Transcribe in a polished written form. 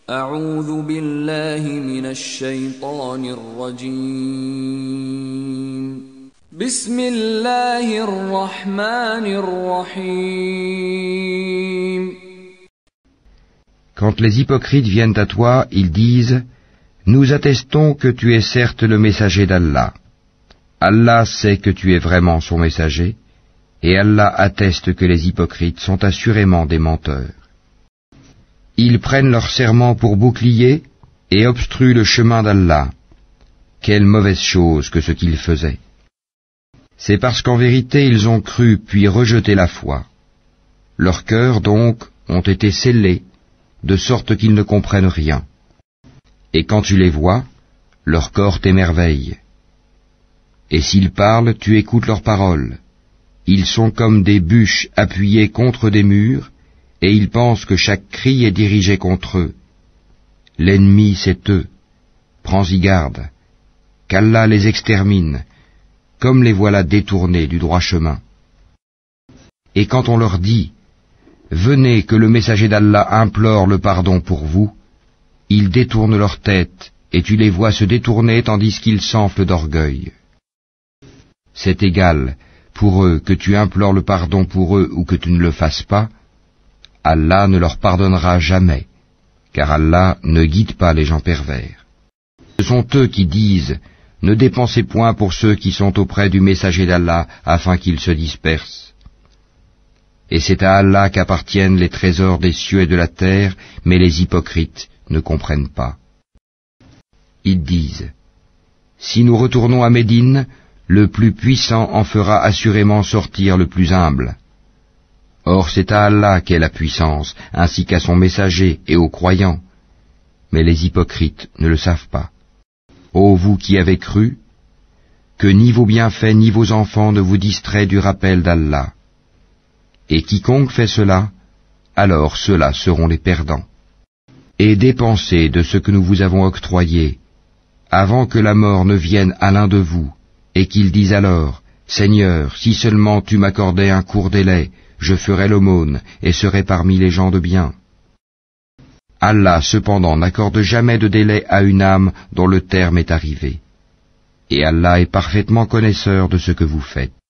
أعوذ بالله من الشيطان الرجيم بسم الله الرحمن الرحيم. Quand les hypocrites viennent à toi, ils disent: Nous attestons que tu es certes le messager d'Allah. Allah sait que tu es vraiment son messager, et Allah atteste que les hypocrites sont assurément des menteurs. Ils prennent leur serment pour bouclier et obstruent le chemin d'Allah. Quelle mauvaise chose que ce qu'ils faisaient. C'est parce qu'en vérité ils ont cru puis rejeté la foi. Leurs cœurs donc ont été scellés, de sorte qu'ils ne comprennent rien. Et quand tu les vois, leur corps t'émerveille. Et s'ils parlent, tu écoutes leurs paroles. Ils sont comme des bûches appuyées contre des murs, et ils pensent que chaque cri est dirigé contre eux. L'ennemi, c'est eux. Prends-y garde, qu'Allah les extermine, comme les voilà détournés du droit chemin. Et quand on leur dit: Venez que le messager d'Allah implore le pardon pour vous, ils détournent leur tête, et tu les vois se détourner tandis qu'ils s'enflent d'orgueil. C'est égal, pour eux, que tu implores le pardon pour eux ou que tu ne le fasses pas, Allah ne leur pardonnera jamais, car Allah ne guide pas les gens pervers. Ce sont eux qui disent: Ne dépensez point pour ceux qui sont auprès du messager d'Allah afin qu'ils se dispersent. Et c'est à Allah qu'appartiennent les trésors des cieux et de la terre, mais les hypocrites ne comprennent pas. Ils disent: Si nous retournons à Médine, le plus puissant en fera assurément sortir le plus humble. Or c'est à Allah qu'est la puissance, ainsi qu'à son messager et aux croyants. Mais les hypocrites ne le savent pas. Ô vous qui avez cru, que ni vos bienfaits ni vos enfants ne vous distraient du rappel d'Allah. Et quiconque fait cela, alors ceux-là seront les perdants. Et dépensez de ce que nous vous avons octroyé, avant que la mort ne vienne à l'un de vous, et qu'il dise alors: Seigneur, si seulement tu m'accordais un court délai, je ferais l'aumône et serais parmi les gens de bien. Allah cependant n'accorde jamais de délai à une âme dont le terme est arrivé. Et Allah est parfaitement connaisseur de ce que vous faites.